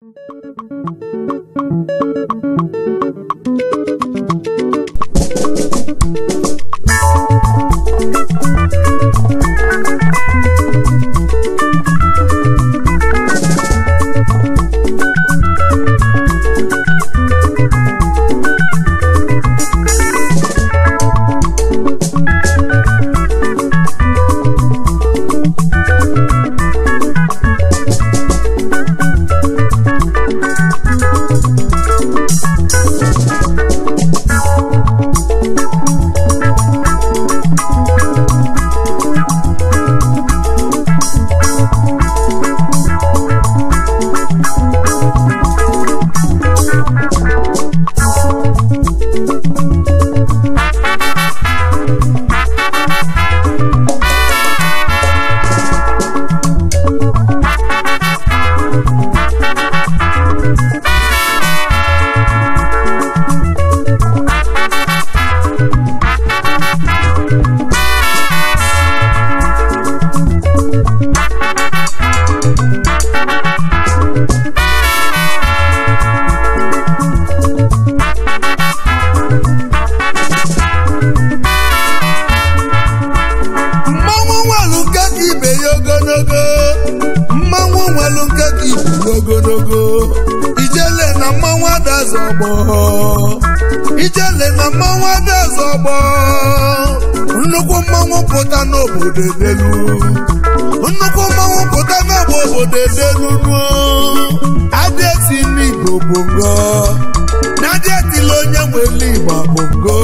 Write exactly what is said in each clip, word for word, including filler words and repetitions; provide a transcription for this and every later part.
Ijele na mmanwụ adazọgbọ nnukwu mmanwụ pụta n'obodo edelu nnukwu mmanwụ pụta n'obodo edelu adịeti n'Igbo bongo na adịetila onye nwere Igbo bongo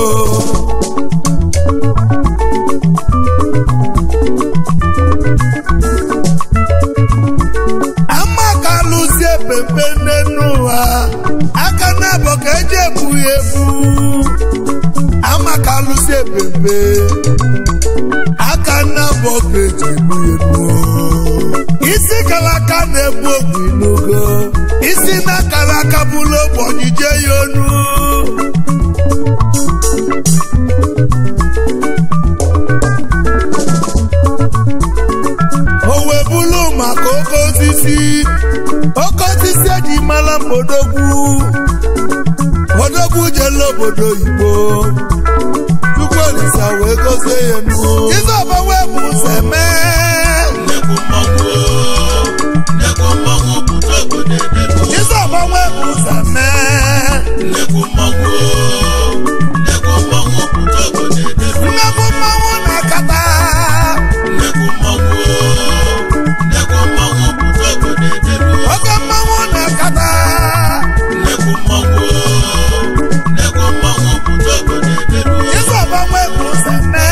amaka lụzie pepe n'ụwa aka na-abọ ka eji ebu ya ebu amaka lụzie pepe aka na-abọ ka eji ebu ya ebu isi kalaka na-ebu ogwu n'ogo isi na kalaka bụlụ ogbenye je ya onu o wee bụlụ maka oke osisi oke osisi eji mara odogwu odogwu jele obodo oyibo Chukwu Olisa wee gozie ya nuo Izọba wee bụ ụzọ eme Izọba wee bụ ụzọ eme nnekwu mmanwụ na-akata oke mmanwụ na-akata Izọba wee bụ ụzọ eme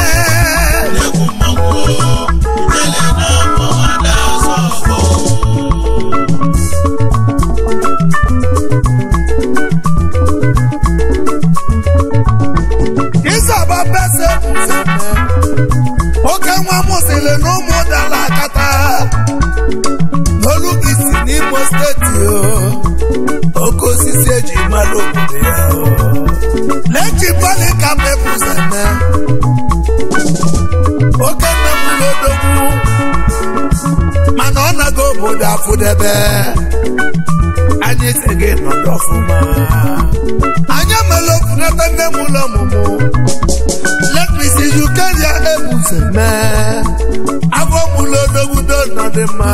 Izọba bese bụ ụzọ eme oke nwa mụsịrị na ụmụ dara akata n'olu isi n'Imo steeti oke osisi eji mara obodo ya leji bọọlụ ka mebụ ụzọ eme oke mmebụrụ odogwu mana ọ nago obodo afụdebe anyị teghị nọdụ ọfụma anyị emela ofunata nne m ụlọ ọmụmụ let me see you carry ebu ụzọ eme afọ mụlụ odogwu do nọdị mma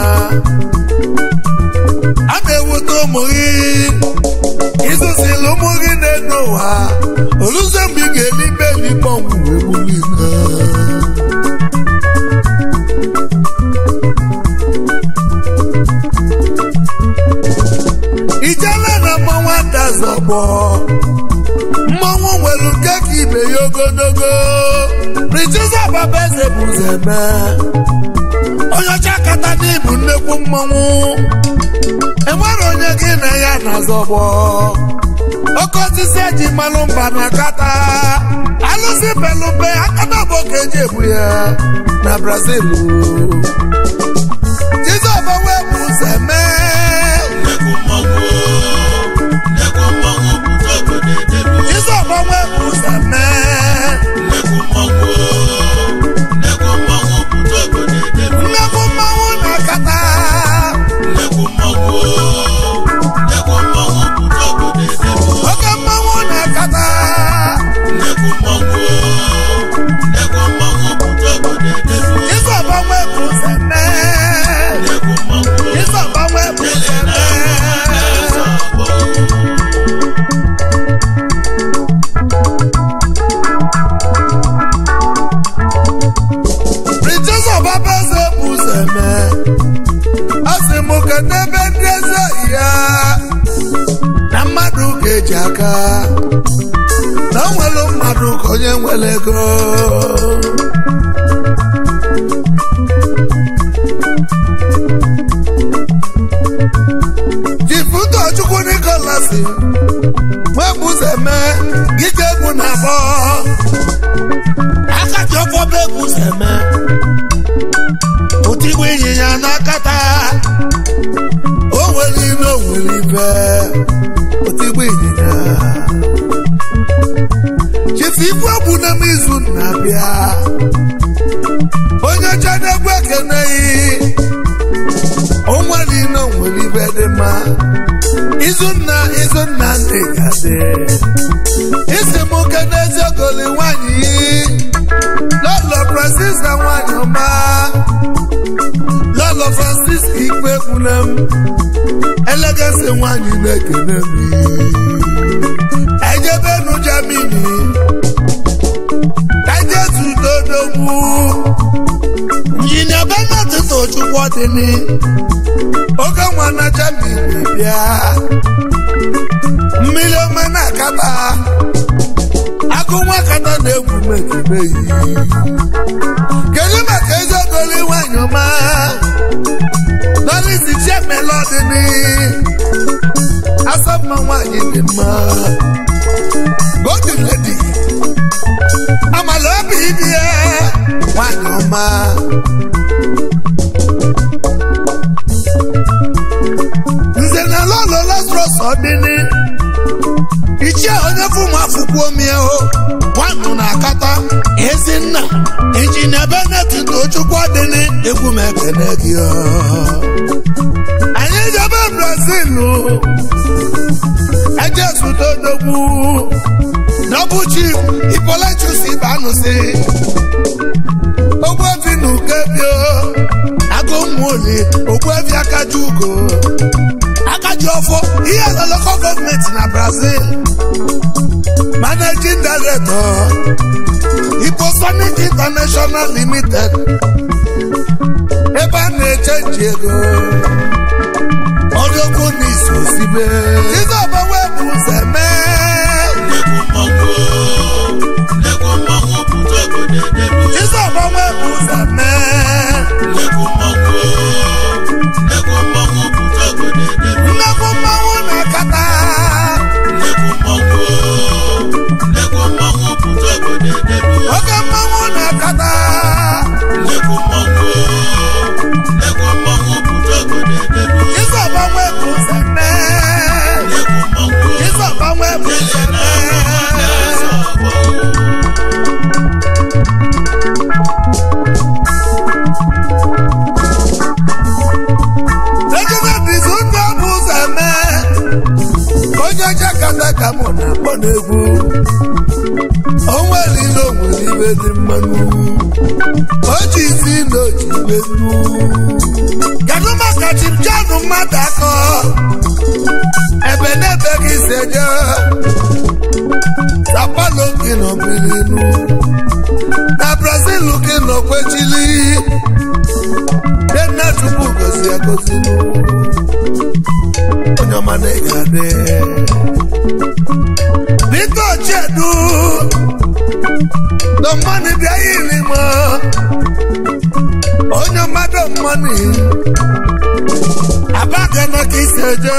a na-ewute ụmụ gị ịzụzila ụmụ gị na-eno ụwa oluze mgbe ị ga-eli ibe elikpe ọnwụ wee gbulina ijele na mmanwụ adazọgbọ mmanwụ nwere nke ka ibe ya ogologo Izọba eze bụ ụzọ eme onye ọcha kata n'Igbo nnekwu mmanwụ enwere onye gị na ya na-azọgbọ oke osisi eji mmanụ mba na kata alụsị belumbe akana bụ ka eji ebu ya na Brazil Izọba wee bụ ụzọ eme Izọba wee bụ ụzọ eme nnekwu mmanwụ na-akata eji aka na nwere mmadụ ka onye nwere ego Jifuto Chukwu Nicholas Nwebuzeme gike egwu na abọ aka ji ọfọba egwu zeme otigbu ịnyịnya n'akata o nwere ime o nwere ibe otigbu ịnyịnya Chifu Igwe egwu na m izu na-abịa onye chana egwu ekeneghị o nwere ime o nwere ibe dị mma Izunna Izunna ndị gasị isi m kene eziogoli nwanyị Lolo Francis na nwanyị ọma Lolo Francis Igwe egbuna m elegasi nwanyị na-ekene m ejebenu Germany kajetu dodogbu Injinia Bernard Tochukwu ọdịni oge nwa na Germany bịa mmiri ome na-akata agụ nwa kata na-egwu mekibeghị kedu maka eziogoli nwanyị ọma Lolisi Chiemelodini asọmma nwanyị dị mma golden lady amala obi dị ya nwanyị ọma nze na lolo Lazarus ọdịni ichie onye fụmụ afụkwuo mieho nwanụ na-akata Ezinna Injinia Bernard Tochukwu ọdịni egwu m ekene gị anyị jebe Brazil ejesudodogbu Double Chief Ipoletus Ibanusi ogbuefi na ukebio agụ mmụoli ogbuefi Akajugo Akaji ọfọ ihe local government na Brazil Managing Director Iposonic International Limited ebe a na-echenji ego ọdịokwu n'iso sibe Izọba Webu Zeme Izọba Webu Zeme nnekwu mmanwụ na-akata oge mmanwụ na-akata Izọba Webu Zeme Izọba Webu Zeme onye jakata ka mụ na-akpọ n'egwu o nwere ile o nwere ibe dị mmanụ o ji isi na o ji ibe nnu kedu maka Chief John mmadụ akọ ebe n'ebe gị si eje Sapalo gị nọ bilinu na Brazil gị nọ kwechili Denna Chukwu gozi egozinu onye ọma na-egade Biko Chedu the money bịa yiri m onye mmadụ mmani abaga na ka isi eje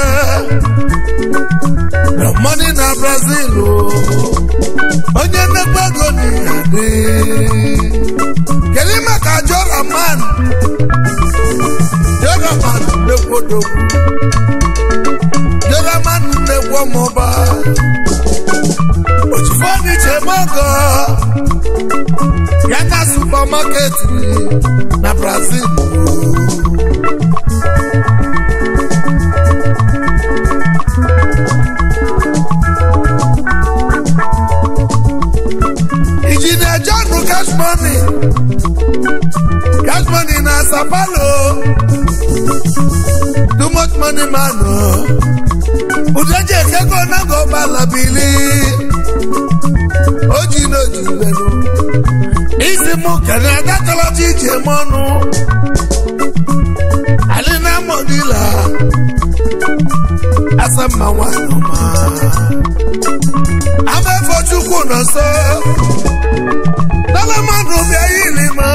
the money na Brazil onye nnekwu ego n'ịgadị kedu maka Joraman Joraman nnekwu odogwu Joraman nnekwu ọmụba Ochifoni Chemogo Yaka supermarket na Brazil Engineer John cash money cash money na Sapalo too much money man Udeje kego na go balabili Oji no jibenu Isi mu Canada tolo jije monu Alina Modila asama wanoma amefo chukwu no so dala manu bi ayilima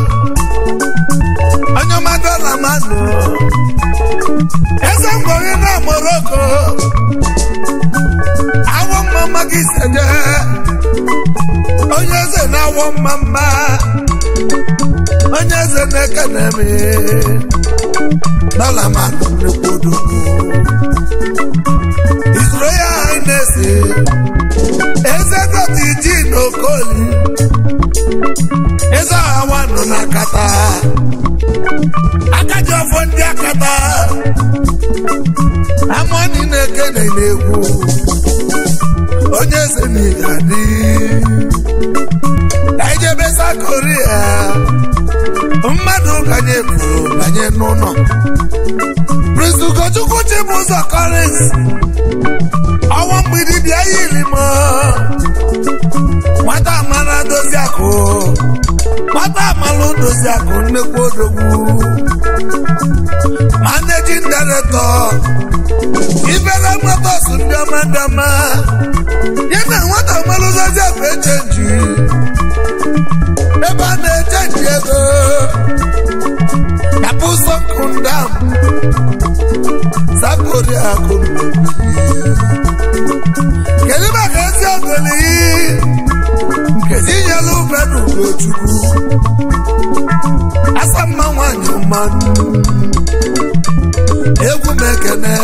anyoma dala manu esa ngori na Morocco awo mama giseje onye ze na awo mama onye ze na kanemi dala manu ne kodo Israel Highness eze doti jino koli eze awano nakata akajo fondi akata amoni neke na inewu onye eze nigadi ejebesa Korea mmadu kanye buru kanye nuno Prince Ugochukwu Chibuzo Collins ọwọ́ mgbidi bịa yiri m nwata amara dozi akụ nwata amara dozi akụ nnekwu odogwu managing director ibere motors ndị ọma ndị ọma ya na nwata amara dozi akụ echenji ebe a na-echenji ego yapụ sọkụndam sakori akụ kedu maka ezi ogoli nkezi nyelu bedu Ugochukwu asa mma nwanyị mmanụ egwu mekene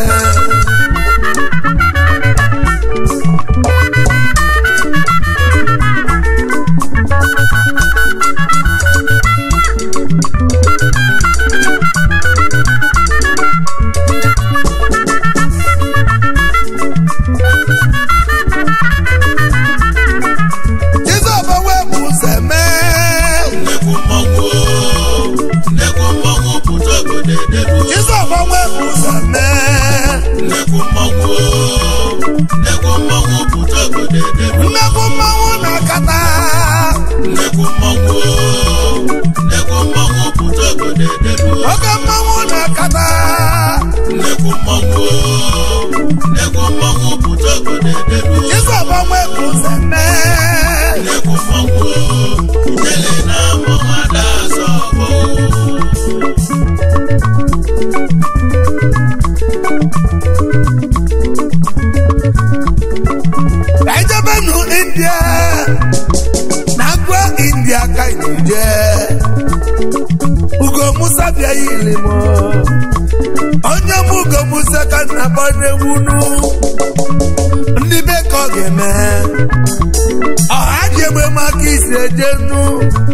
Ugo Musa bịa yili mo onye m Ugo Musa ka na bonewunu ndị be ka ọ ga-eme ọha ji egbe maka isi ejenu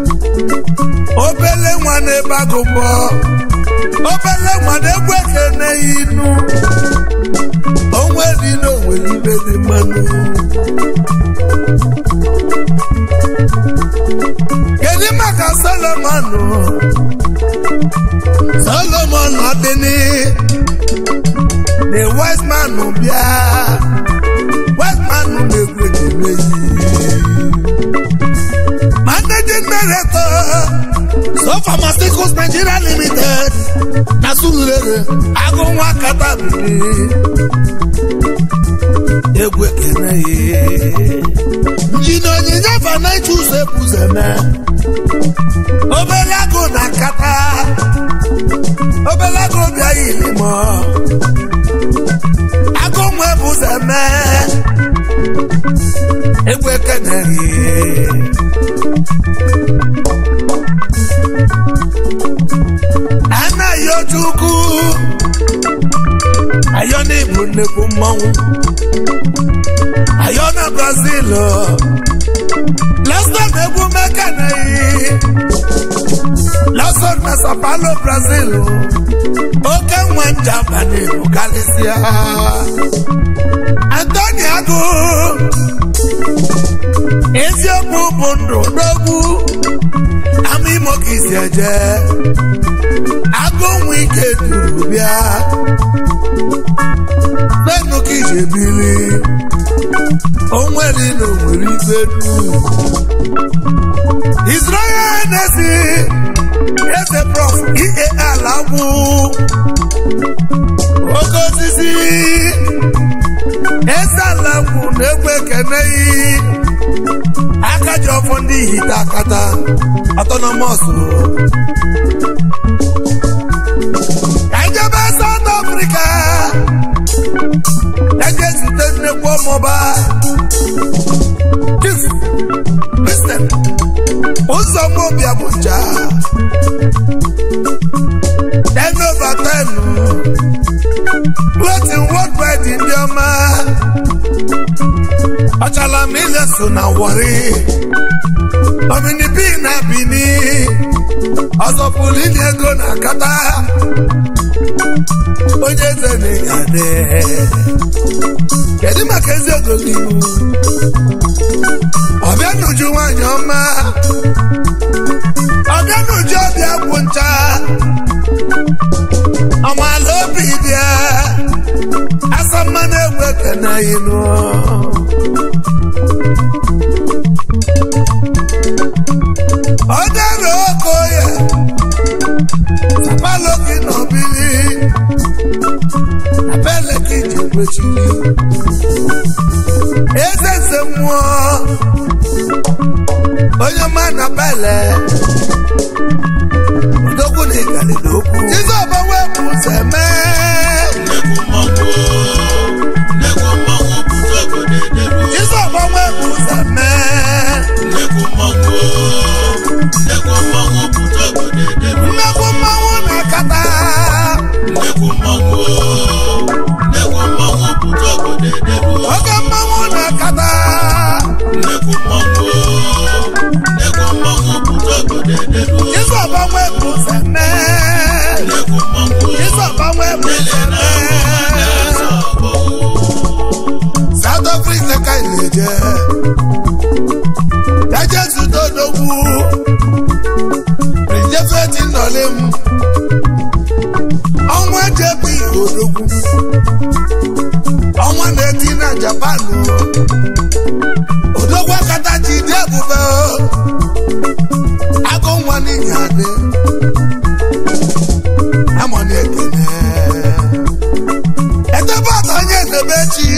obele nwa na-ebe agụmbọ obele nwa na-egwu ekene inu onwe dị n'onwere ibe dị mmanụ kedu maka Solomon Solomon ọdịni the wise man bịa wise man na-egwu ekene managing director So Pharmaceuticals Nigeria Limited na Surulere agụ nwa katabili egwu ekene njina onyinye fanaitu sepuzeme obele agụ na kata obele agụ bịa ilimo agụ nwe buzeme egwu ekene ana yojuku ayona ibu nnekwu mmanwụ ayona Brazil London egwu mekana London na Sao Paulo Brazil oke nwa Japan bukalisia Anthony Agụ eziokwu bụ ndụ n'ogwu ama imo ka isi eje agụ nwe ike duru bịa nenu ka ije bili onwere na onwere ibe nu Israel Nesi eze prof E A L agwụ oke osisi ezala kwu na-egwu ekene yi aka ji ọfọ ndị ihite akata autonomous ka ijebe South Africa eje zute nnekwu ọmụba Chief Christian Ụzọmobi Abuja ten over ten floating worldwide ndị ọma ọchala m ile so na Warri omini bi na bini ọzọpụlụ ili ego na akata onye eze na-egade kedu maka ezi ego gị ọbịa n'uju nwanyị ọma ọbịa n'uju ọbịa bụ ncha ọmala obi bịa asa mmanụ egwu ekene inu ọ dara okoye sapaloki na obili na beleki ji kwechiri eze nse mmụọ onye ma na bele odogwu na ịgalịla okwu Jizọba wepụ ụzọ eme Jizọba wepụ ụzọ eme mmegbu mmanwụ na-akata oge mmanwụ na-akata Jizọba wepụ ụzọ eme Jizọba wepụ ụzọ eme South Africa ka na-eje eje zute odogwu rijefeti nọle m ọnwa jebi odogwu ọnwa na-eti na Japan odogwu akata ji dị ebube agụ nwa n'ihi adị amọ na-ekene edebe ọta onye edebe chi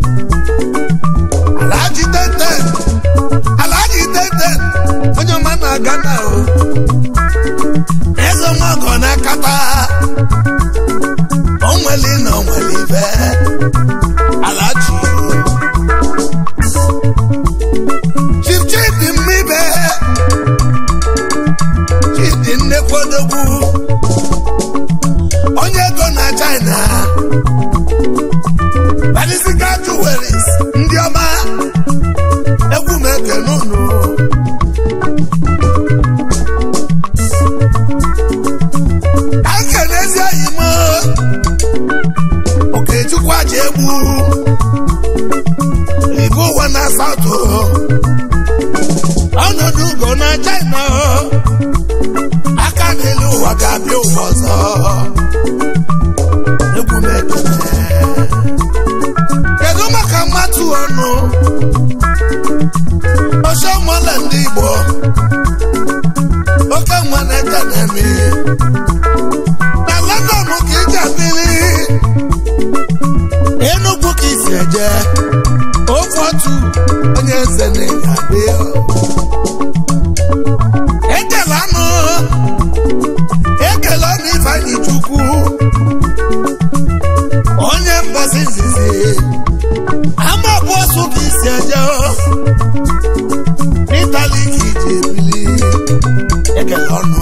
Alhaji Tenten Alhaji Tenten onye ọma na-aga na o eze nwagọ na-akata onweli na onweli ibe Alhaji Chief Chidi Mmibe Chidi nnekwu odogwu onye ego na China Balisica Jewelries ndị ọma egwu m ekene unu ka nkenezi oyimo Okechukwu aja egwu ibu ụwa na South ọnọdụ ugo na China aka n'elu ụwa ga-abịa ụwa ọzọ egwu m ekene kedu maka mmatụ ọnụ ọsọ nwale ndị Igbo oke nwa na-eke na-eme na London ka iji abili Enugu ka isi eje ofe otu onye eze na-egabe ekele anụ ekele ọnụ Ifeanyi Chukwu onye mbosi izizi ama bụ ọsụ ka isi eje n'Itali ka iji ebili ekele ọnụ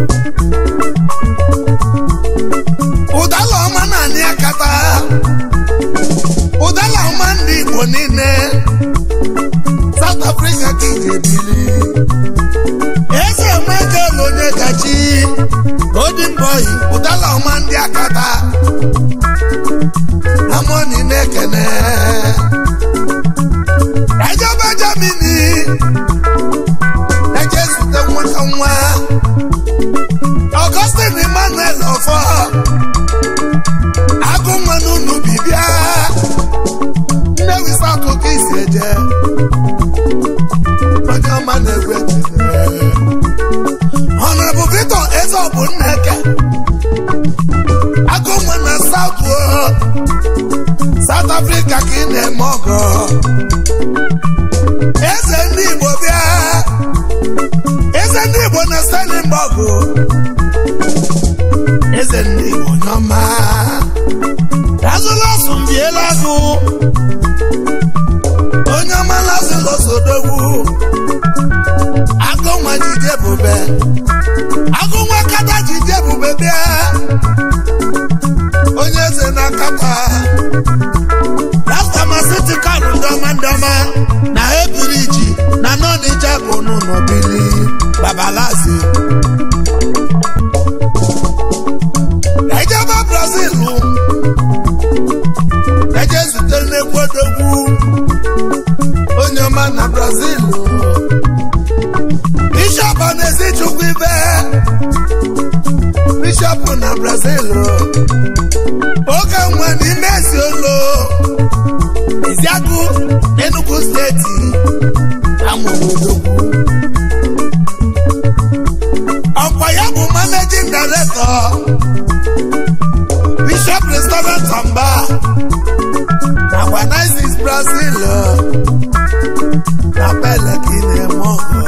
ụdala ọma naanị akata ụdala ọma ndị Igbo niile South Africa ka iji ebili eze emegelu onye gachi Golden Boy ụdala ọma ndị akata amoni na-ekene ejebe Germany eje zute nwaka nwa Augustine Emmanuel Ọfọ agụ nwa n'unu bibia Nnewi South ka isi eje onye ọma na-egwe Honorable Victor Ezeobu Nneke agụ nwa na South Africa ka ị na-eme ọgọ eze ndị Igbo bịa eze ndị Igbo na Stellenbosch eze ndị Igbo nyọma Lazarus mbiela agụ onye ọma Lazarus odogwu agụ nwa jide ebube agụ nwa kata jide ebube bịa onye eze na kata lasta masiti karụ ndọma ndọma na ebiriji na nọnịja kụnụ n'obili babalazi ejebe Brazil eje zute nnekwu odogwu onye ọma na Brazil Bishop Onezi-Chukwu ibe Bishop na Brazil oge nwa n'ime Eziolo Eziagụ Enugu steeti amụrụ odogwu ọkwa ya bụ managing director Bishop Restaurant Amba na Guanazis Brazil na Pelekine Mongo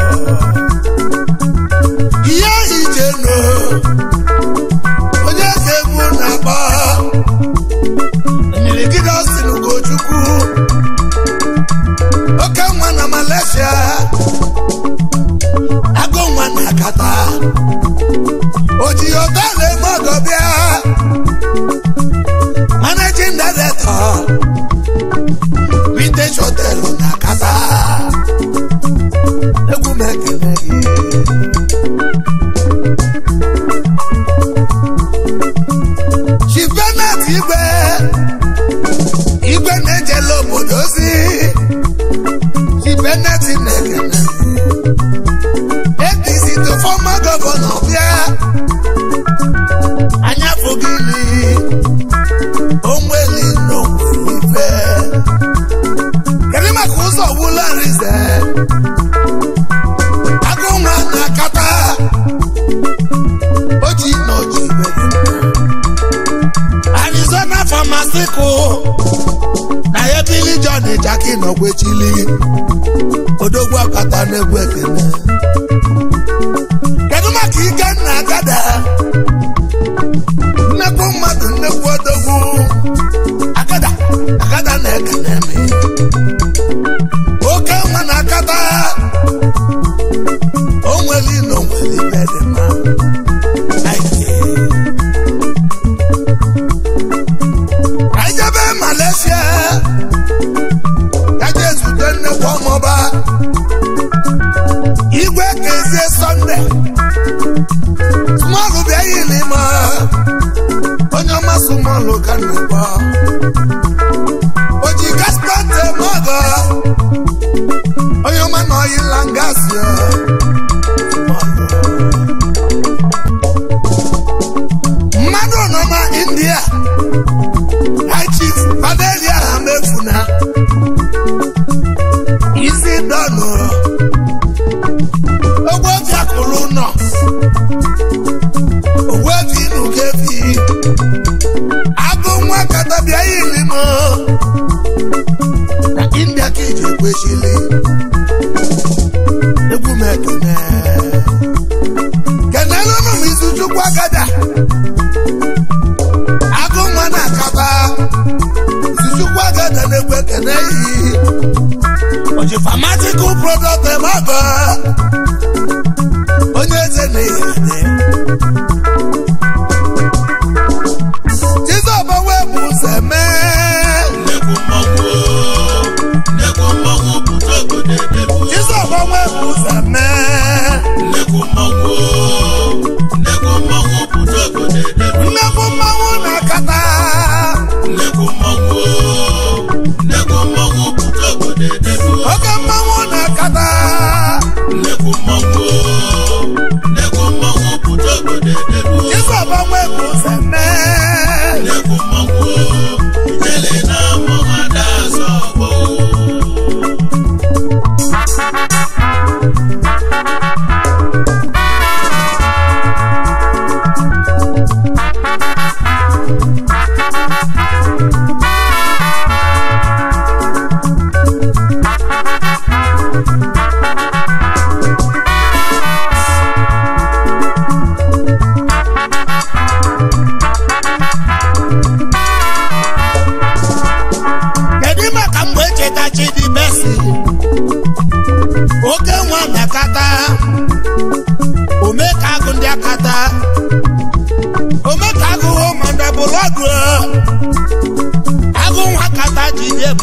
ihe ijeno onye ga-egbu na-akpọ Nyirigide Austin Ugochukwu oke nwa na Malaysia agụ nwa na Kata oji hotelu Mongo bịa managing director Vintage Hotel na Kata egwu mekene gị Chief Bernard Igwe Igwe na-ejele obodo ozi Chief Bernard na-ekene A P C to former governor bịa anya fụgili onweli n'onwelife kedu maka ụzọ wụla nrize agụ nwa na Kata oji n'oji Arizona Pharmaceutical na ya Billy John Jackie n'Ogwechili odogwu Akata na-egwu ekene kedu maka Ikenna Agada nnekwu mmadụ nnekwu odogwu Agada Agada na-ekene mi oke nwa na Akata onweli n'onweli bedema aijebe Malaysia kaje zute nnekwu ọmọba Igwe Kezie Sunday smọlụ bịa yili ma onye ọma smọlụ ka nnekwu oji gaspate mọgọ onye ọma na ọyịla ngasị mmadụ nọ na India High Chief Adelia Amefuna isi dọnụ ogwefi akụrụ nọ ogwefi nukefi agụ nwa Kata bịa yili m na India ka iji ekwechili egwu m ekene kenelụnụ m Izuchukwu Agada agụ nwa na Kata Izuchukwu Agada na-egwu ekene yi oji pharmaceutical product emago onye eze na-ehene Chizoba wee bụ ụzọ eme Chizoba wee bụ ụzọ eme nnekwu mmanwụ na Kata oke mmanwụ na Kata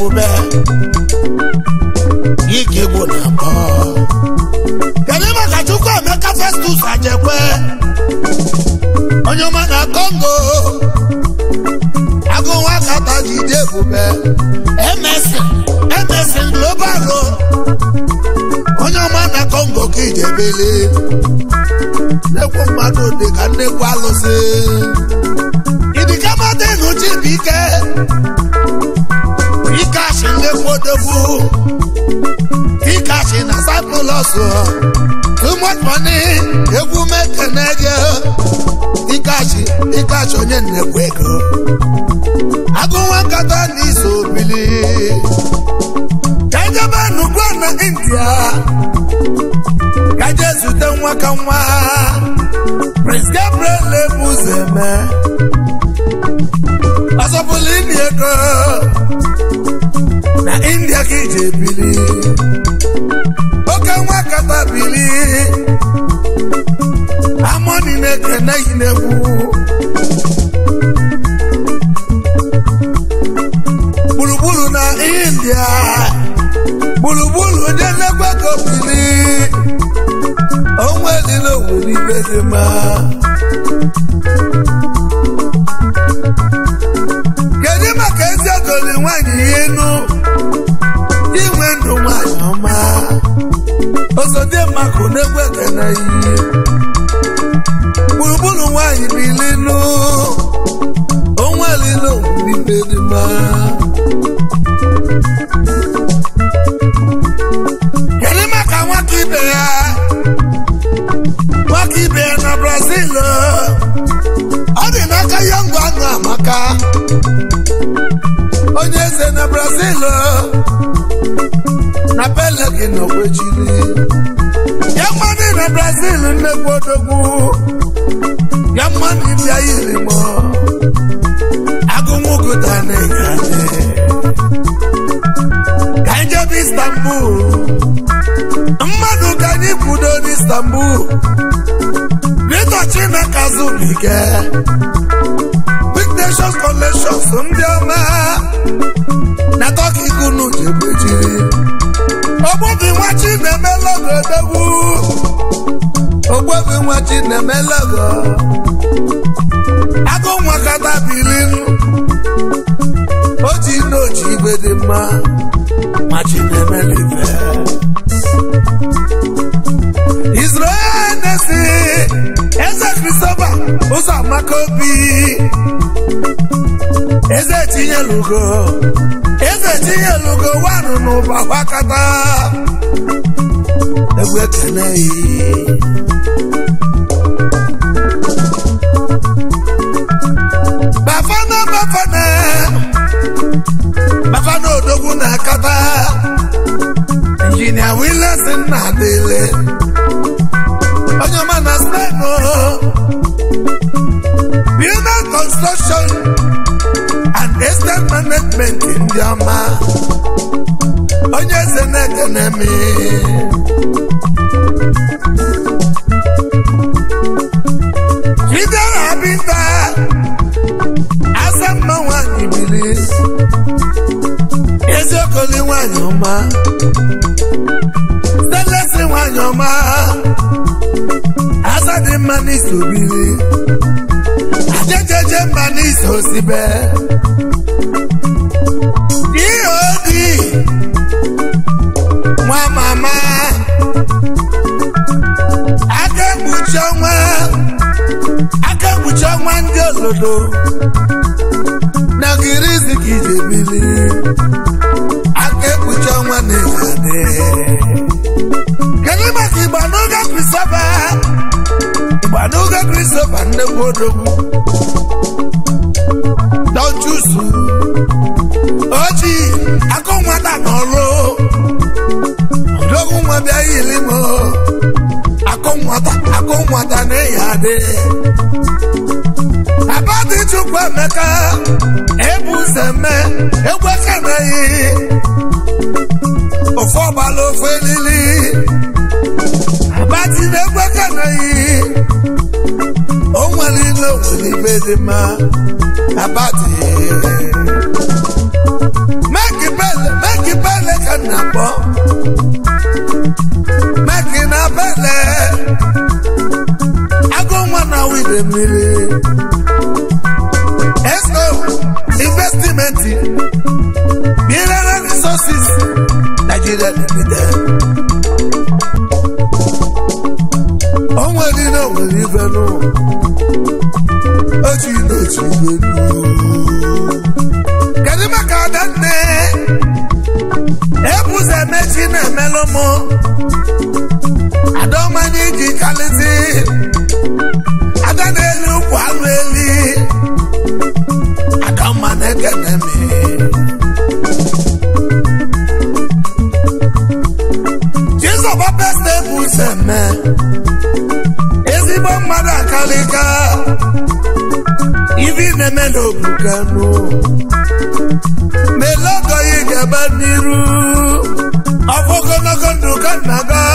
ebube ike bụ na mbọ kedu maka Chukwu Emeka Festus Ajekwe onye ọma na Congo agụnwa kata jide ebube Emerson Emerson Global onye ọma na Congo ka ijebele nekwu mmadụ dị ka nnekwu alụsị idikabata n'uche bụ ike ike asị nnekwu odogwu ike asị na Cyprus too much money egwu mekenege ike asị ike asị onye nnekwu ego agụnwa nkata n'iso obili kajebe nugwu na India kaje zute nwa ka nwa Prince Gabriel Ebuzeme asọpụlụ imi ego na India ka ije bili oke nwa kata bili amoni na-ekene inegwu gburugburu na India gburugburu ndị nnekwe kobili onwe lile onwere ibe dị mma kedu maka ezi ogoli nwanyị ihe nụ inwe ndụ nwanyị ọma osodi maka na-egwu ekene ihe gburugburu nwanyị bili nụ onwe lile onwere ibe dị mma kedu maka nwata ibe ya nwata ibe ya na Brazil ọ dị n'aka ya ngwa anụ amaka onye eze na Brazil na Pele gị n'okwechiri ya mmadụ na Brazil nnekwu odogwu ya mmadụ ịbịa yiri mọ agụnwụgụta na-egade ka anyị jebe Istanbul mmadụ ka anyị kwudo n'Istanbul Rito Chineke Zubike Big Nations Collections ndị ọma na Turkey gunu jebejiri ogbobi nwa Chinemelogo odogwu ogbobi nwa Chinemelogo agụ nwa kata bilinu oji n'oji igwe dị mma ma Chinemelife Israel Nesi Eze Christopher Ụzọamaka Obi Eze Tinyelugo Eze Tinyelugo wanụ n'ụba gbakata egwu ekene yi Bafana Bafana Bafana odogwu na akata Engineer Wilson na adịle onye ọma na Spain Building Construction and Estate Management ndị ọma onye eze na-ekene mi Chidera Abinta Asamma nwanyị bili Eziokoli nwanyị ọma Stelesi nwanyị ọma Asadi mma n'iso bili Ajejeje mma n'iso sibe D O D nwa mama aka ekpuchi ọnwa aka ekpuchi ọnwa ndị olodo na girizi ka ije bili aka ekpuchi ọnwa na-egade kedu maka Igbanuga Christopher Igbanuga Christopher nnekwu odogwu Don Chusu oji akụ nwata n'ọrụ odogwu nwa bịa yili m akụ nwata akụ nwata na-eyi adị Abadi Chukwu Emeka Ebuzeme egwu ekeneghị ofu ọgbala ofu elili Abadi na-egwu ekeneghị o nwere ile onwere ibe dị mma Abadi Meki Bele na-akpọ Mekina Bele agụ nwa na wide mmiri S O Investment Mineral Resources Nigeria Limited onwere na onwere ife nụ ochi na ochi ilu kedu maka adanne ebuze mechi na-emelụ mụ adọmanye iji kalịzi ada na-eli ụkwụ alụ eli adọma na-ekene m Jizọba best ebuze me ezigbo mmadụ akalịka ivi na-eme n'obukanu melogo yi gaba n'iru ọfọgọnọgọ ndụ ka nna ga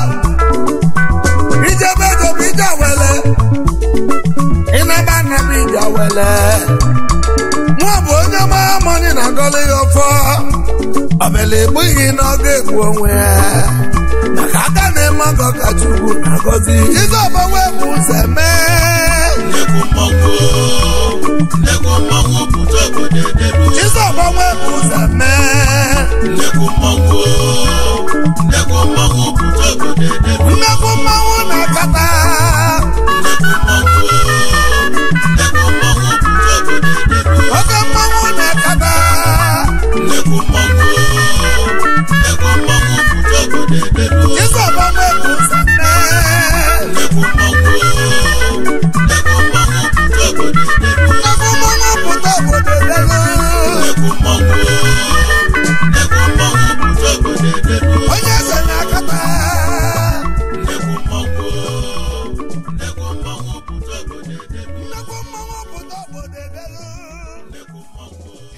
ijebe jobu ija wele ịnaba nnaba ija wele nwa bụ onye maa mọni na gọlị ya ọfọ ọbele egbughị n'ọga egbu onwe ya maka aka na-eme ọgọ ka Chukwu na-agọzi Jizọba wee bụ ụzọ mee Jizọba wee bụ ụzọ mee nnekwu mmanwụ na-akata oge mmanwụ na-akata Jizọba wee bụ ụzọ mee nnekwu mmanwụ pụta obodo delu onye eze na-akata nnekwu mmanwụ pụta obodo delu